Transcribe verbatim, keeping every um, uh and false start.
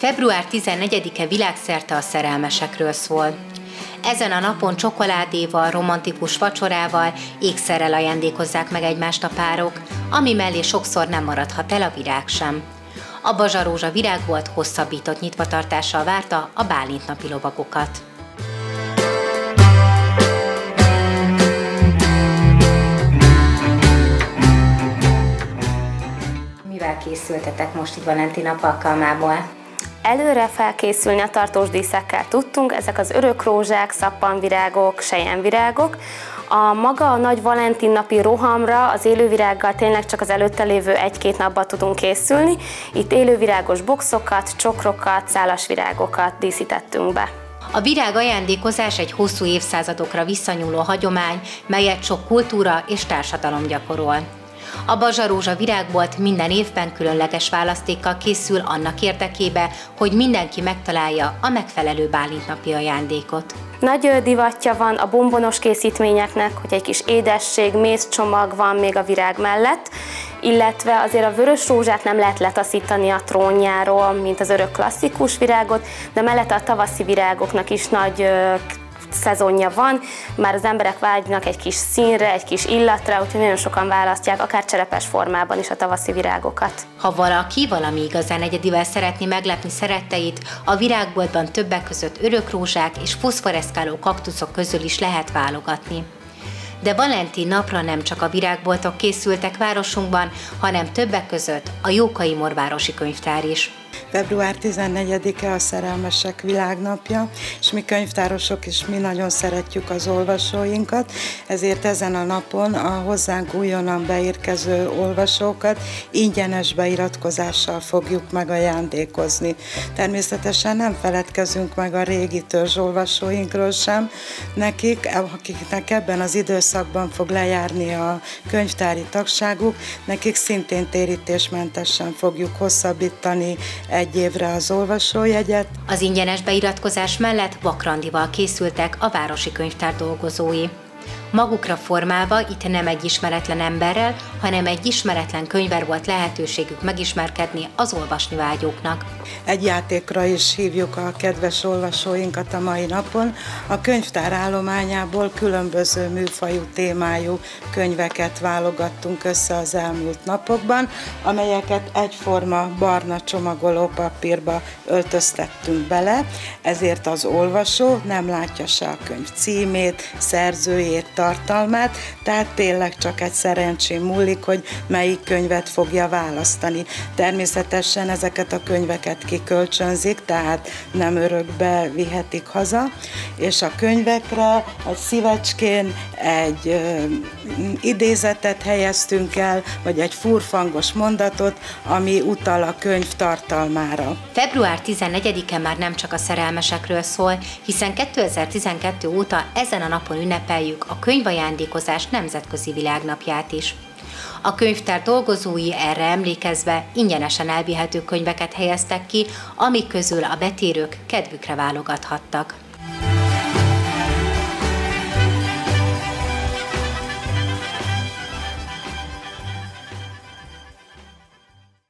február tizennegyedike világszerte a szerelmesekről szól. Ezen a napon csokoládéval, romantikus vacsorával, ékszerrel ajándékozzák meg egymást a párok, ami mellé sokszor nem maradhat el a virág sem. A Bazsarózsa virágbolt hosszabbított nyitvatartással várta a bálintnapi lovagokat. Mivel készültetek most itt Valentin nap alkalmából? Előre felkészülni a tartós díszekkel tudtunk, ezek az örökrózsák, szappanvirágok, selyemvirágok. A maga a nagy Valentin napi rohamra az élővirággal tényleg csak az előtte lévő egy-két napban tudunk készülni. Itt élővirágos boxokat, csokrokat, szálasvirágokat díszítettünk be. A virág ajándékozás egy hosszú évszázadokra visszanyúló hagyomány, melyet sok kultúra és társadalom gyakorol. A Bazsarózsa virágbolt minden évben különleges választékkal készül annak érdekébe, hogy mindenki megtalálja a megfelelő bálintnapi ajándékot. Nagy divatja van a bombonos készítményeknek, hogy egy kis édesség, mézcsomag van még a virág mellett, illetve azért a vörös rózsát nem lehet letaszítani a trónjáról, mint az örök klasszikus virágot, de mellette a tavaszi virágoknak is nagy szezonja van, már az emberek vágynak egy kis színre, egy kis illatra, úgyhogy nagyon sokan választják, akár cserepes formában is a tavaszi virágokat. Ha valaki valami igazán egyedivel szeretné meglepni szeretteit, a virágboltban többek között örökrózsák és foszforeszkáló kaktuszok közül is lehet válogatni. De Valentin napra nem csak a virágboltok készültek városunkban, hanem többek között a Jókai Morvárosi Könyvtár is. február tizennegyedike a szerelmesek világnapja, és mi könyvtárosok is mi nagyon szeretjük az olvasóinkat, ezért ezen a napon a hozzánk újonnan beérkező olvasókat ingyenes beiratkozással fogjuk megajándékozni. Természetesen nem feledkezünk meg a régi törzs olvasóinkról sem, nekik, akiknek ebben az időszakban fog lejárni a könyvtári tagságuk, nekik szintén térítésmentesen fogjuk hosszabbítani egy évre az olvasójegyet. Az ingyenes beiratkozás mellett vakrandival készültek a Városi Könyvtár dolgozói. Magukra formálva itt nem egy ismeretlen emberrel, hanem egy ismeretlen könyvvel volt lehetőségük megismerkedni az olvasni vágyóknak. Egy játékra is hívjuk a kedves olvasóinkat a mai napon. A könyvtár állományából különböző műfajú, témájú könyveket válogattunk össze az elmúlt napokban, amelyeket egyforma barna csomagoló papírba öltöztettünk bele, ezért az olvasó nem látja se a könyv címét, szerzőjét, tartalmát, tehát tényleg csak egy szerencsén múlik, hogy melyik könyvet fogja választani. Természetesen ezeket a könyveket kikölcsönzik, tehát nem örökbe vihetik haza, és a könyvekre egy szívecskén egy ö, idézetet helyeztünk el, vagy egy furfangos mondatot, ami utal a könyv tartalmára. február tizennegyedike már nem csak a szerelmesekről szól, hiszen kétezer-tizenkettő óta ezen a napon ünnepeljük a könyvajándékozás nemzetközi világnapját is. A könyvtár dolgozói erre emlékezve ingyenesen elvihető könyveket helyeztek ki, amik közül a betérők kedvükre válogathattak.